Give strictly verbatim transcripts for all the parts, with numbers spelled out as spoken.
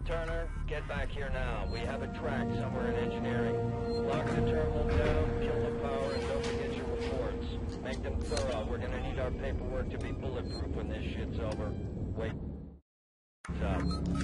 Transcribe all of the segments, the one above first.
Turner, get back here now. We have a track somewhere in engineering. Lock the terminal down, kill the power, and don't forget your reports. Make them thorough. We're gonna need our paperwork to be bulletproof when this shit's over. Wait up.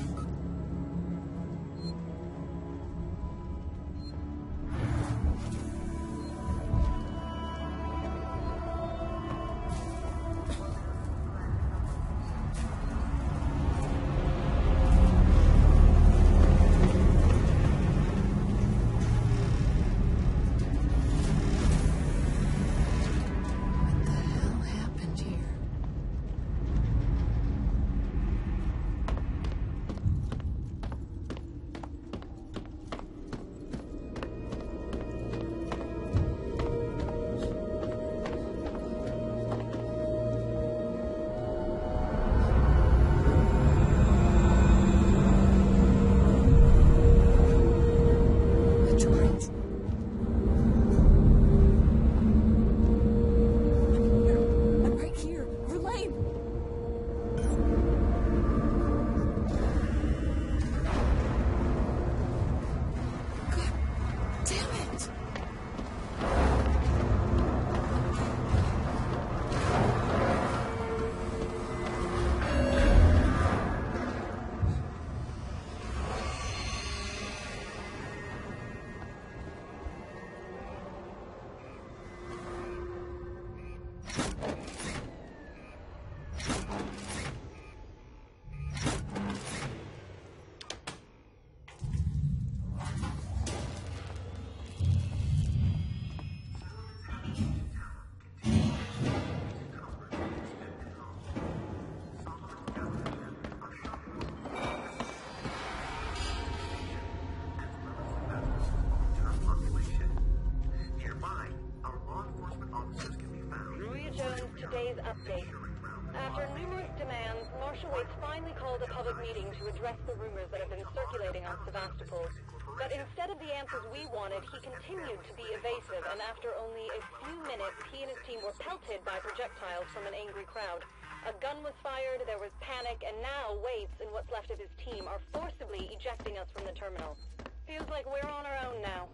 Today's update. After numerous demands, Marshal Waits finally called a public meeting to address the rumors that have been circulating on Sevastopol. But instead of the answers we wanted, he continued to be evasive, and after only a few minutes, he and his team were pelted by projectiles from an angry crowd. A gun was fired, there was panic, and now Waits and what's left of his team are forcibly ejecting us from the terminal. Feels like we're on our own now.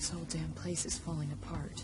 This whole damn place is falling apart.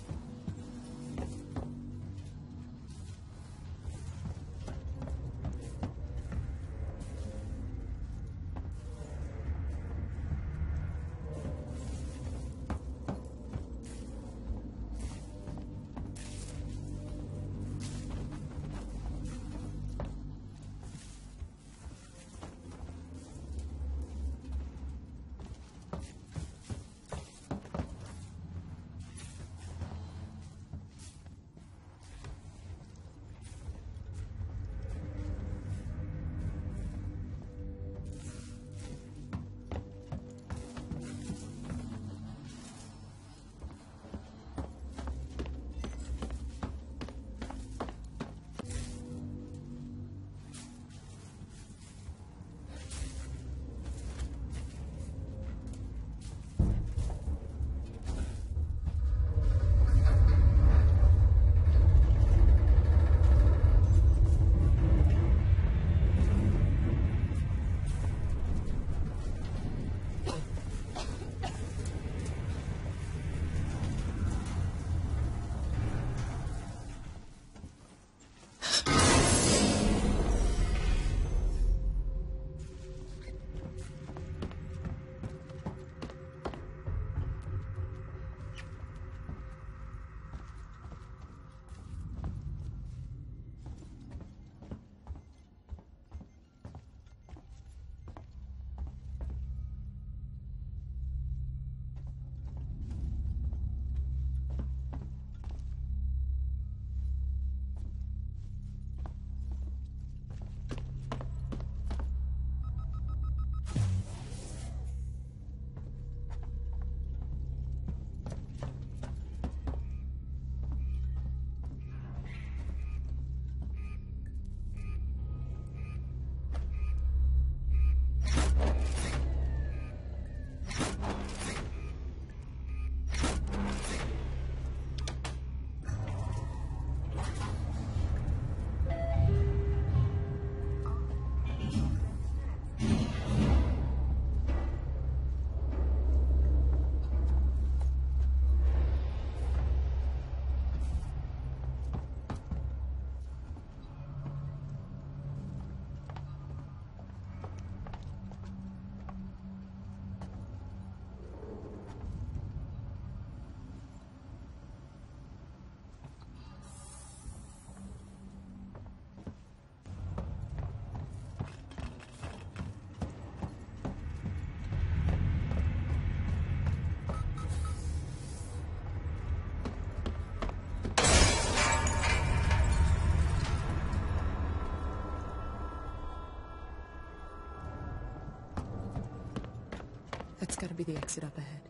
That's gotta be the exit up ahead.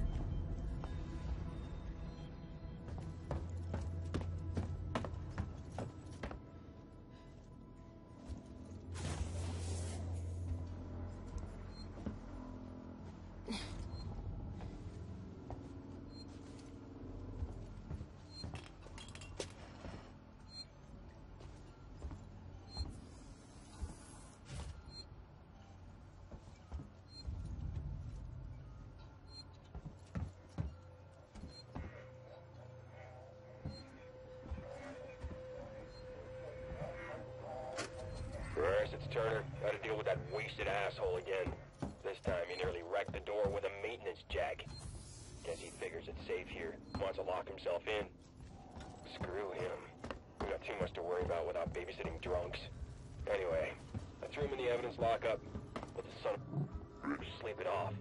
It's Turner. Gotta deal with that wasted asshole again. This time he nearly wrecked the door with a maintenance jack. Guess he figures it's safe here. Wants to lock himself in. Screw him. We got too much to worry about without babysitting drunks. Anyway, I threw him in the evidence lockup. Let the son of a sleep it off.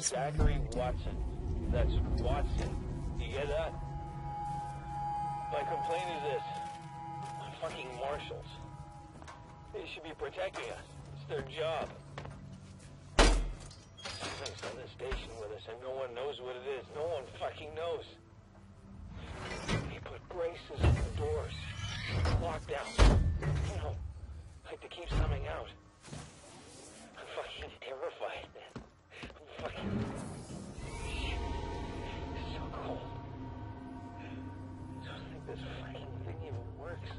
Zachary Watson. That's Watson. You get that? My complaint is this. Fucking marshals. They should be protecting us. It's their job. Something's on the station with us and no one knows what it is. No one fucking knows. He put braces on the doors. Locked out. You know, like to keep something out. I'm fucking terrified, man. I'm fucking... It's so cold. I don't think this fucking thing even works.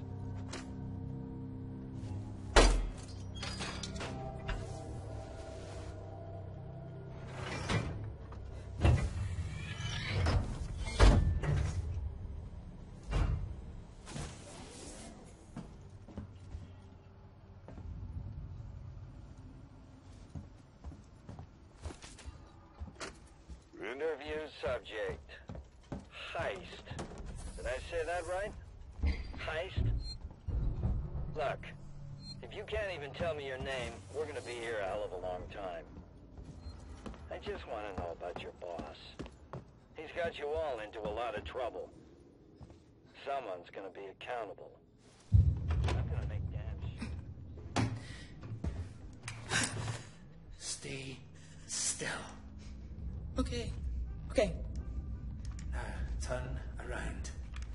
Interview subject. Heist. Did I say that right? Heist? Look, if you can't even tell me your name, we're gonna be here a hell of a long time. I just want to know about your boss. He's got you all into a lot of trouble. Someone's gonna be accountable. I'm gonna make damn shit. Stay still. Okay. Okay. Now, turn around.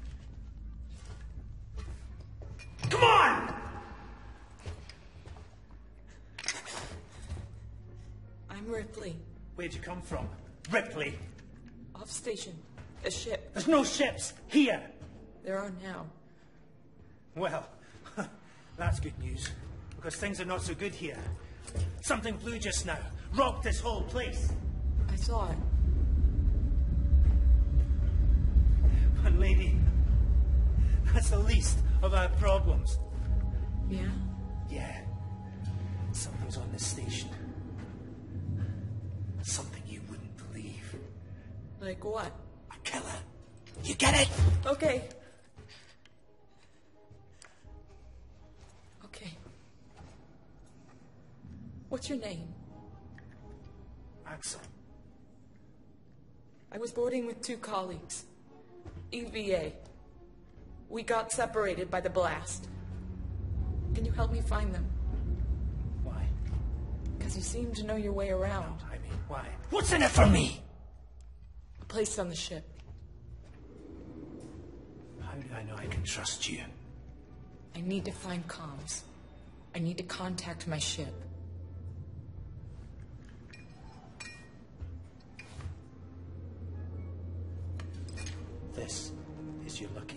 Come on! I'm Ripley. Where'd you come from? Ripley! Off station. A ship. There's no ships here! There are now. Well, that's good news, because things are not so good here. Something blue just now. Rocked this whole place. I saw it. But lady, that's the least of our problems. Yeah? Yeah. Something's on this station. Something you wouldn't believe. Like what? A killer. You get it? Okay. Okay. What's your name? Axel. I was boarding with two colleagues. E V A. We got separated by the blast. Can you help me find them? Why? Because you seem to know your way around. I mean, why? What's in it for me? A place on the ship. How do I know I can trust you? I need to find comms. I need to contact my ship. This is your lucky